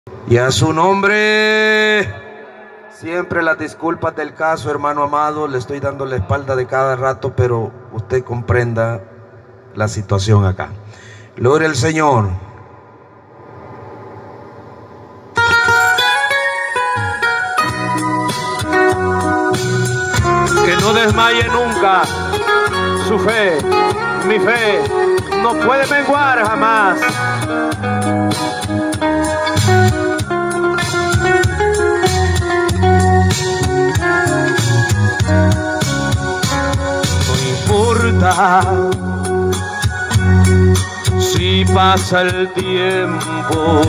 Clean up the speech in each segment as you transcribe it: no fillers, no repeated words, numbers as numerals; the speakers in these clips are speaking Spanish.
Y a su nombre, siempre las disculpas del caso, hermano amado. Le estoy dando la espalda de cada rato, pero usted comprenda la situación acá. Gloria al Señor. Que no desmaye nunca su fe. Mi fe no puede menguar jamás. Si pasa el tiempo,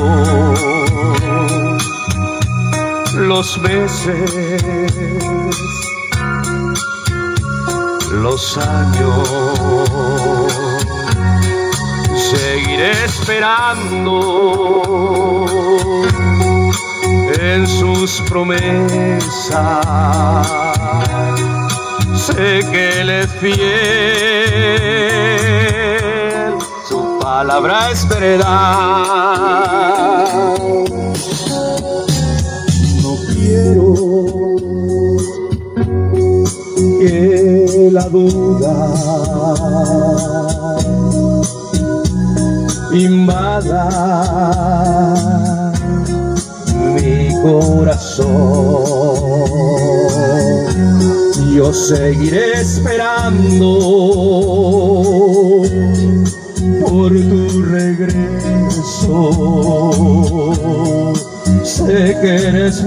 los meses, los años, seguiré esperando en sus promesas. Sé que Él es fiel, su palabra es verdad. No quiero que la duda invada mi corazón. Yo seguiré esperando por tu regreso. Sé que eres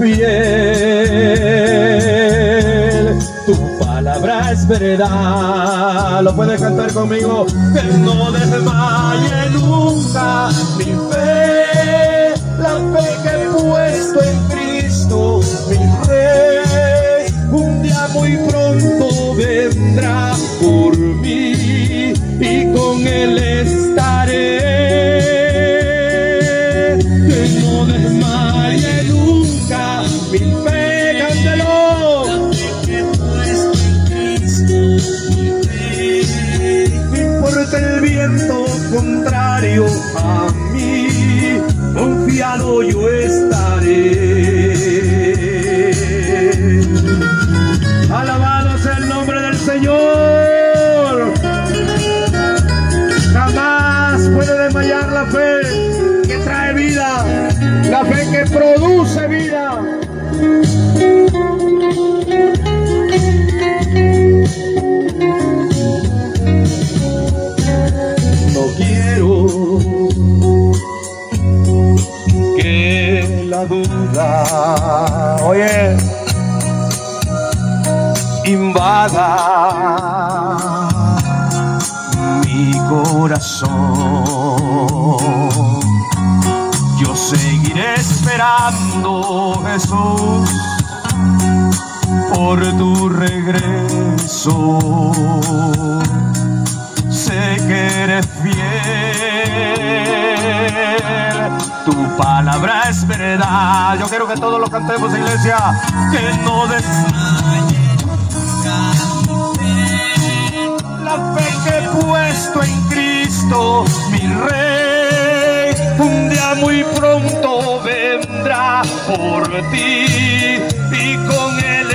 fiel, tu palabra es verdad. ¿Lo puedes cantar conmigo? Que no desmaye nunca mi fe, la fe que he puesto en Cristo, mi Rey. Un día muy pronto vendrá por mí y con Él estaré. Que no desmaye nunca mi fe, cántelo. La fe que he puesto en Cristo, mi Rey. No importa el viento contrario a mí, confiado yo estaré. Alabado sea el nombre del Señor. Jamás puede desmayar la fe que trae vida, la fe que produce vida. No quiero que la duda, oye, invada mi corazón. Yo seguiré esperando, Jesús, por tu regreso. Sé que eres fiel, tu palabra es verdad. Yo quiero que todos lo cantemos, iglesia. Que no desmaye la fe que he puesto en Cristo, mi Rey. Un día muy pronto vendrá por ti y con Él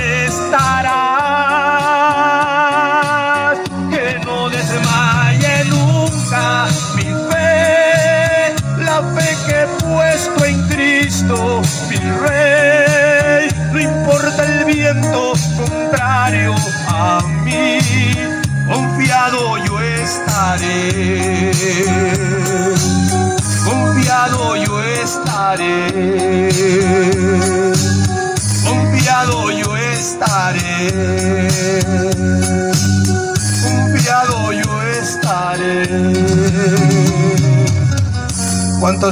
estarás. Que no desmaye nunca mi fe, la fe que he puesto en Cristo, mi Rey. No importa el viento contrario a mí, confiado yo estaré. Confiado yo estaré. Confiado yo estaré.